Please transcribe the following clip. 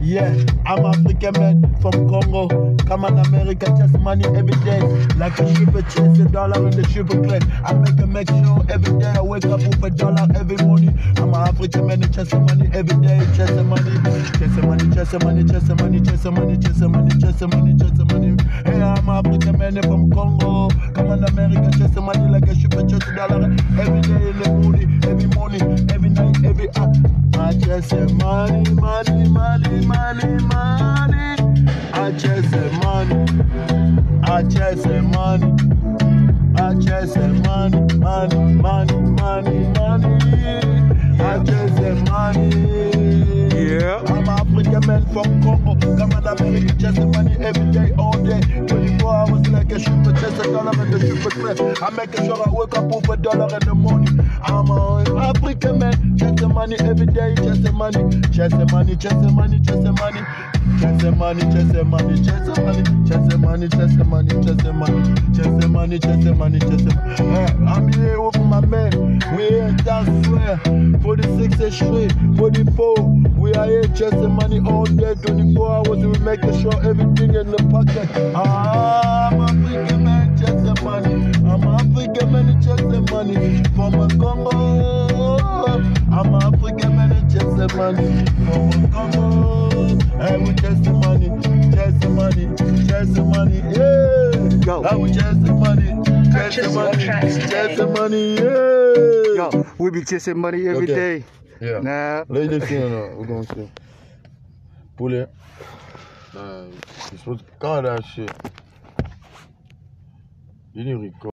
Yeah, I'm African man from Congo. Come on, America, chase money every day. Like a shipper chase a dollar in the shipper plate. I make sure every day I wake up with a dollar every morning. I'm an African man chasing money every day. Chasing money, chasing money, chasing money, chasing money, chasing money, chasing money, chasing money, chasing money. Hey, I'm an African man from Congo. Come on, America, chasing money like a shipper chase a dollar every day in the morning, every night, every hour. I just say money, money, money, money, money. I just say money. I just say money. I just say money, money, money, money, money. I just say money. Yeah. I'm African man from Congo. Come on, America, just money every day, all day. 24 hours like a shipper, just a dollar in the shipper clip. I'm making sure I wake up with a dollar in the morning. I'm an African man, just the money every day, just the money, just the money, just the money, just the money, just the money, just the money, just the money, just the money, just the money, just the money, just the money, just the money, just the money. I'm here with my man. We here in Times Square, 46th Street, 44. We are here just the money all day, 24 hours. We making sure everything in the pocket. I'm African man, just the money. I'm African man, just the money. From a Congo, I'm African man, just the money. From a Congo, and we just the money, just the money, just the money, yeah. Yo. I was just the money, just the money, just the money, yeah. Yo, we be chasing money every day. Yeah. Nah. Ladies and we're going to see. Poulet. You're supposed to call that shit. You didn't record.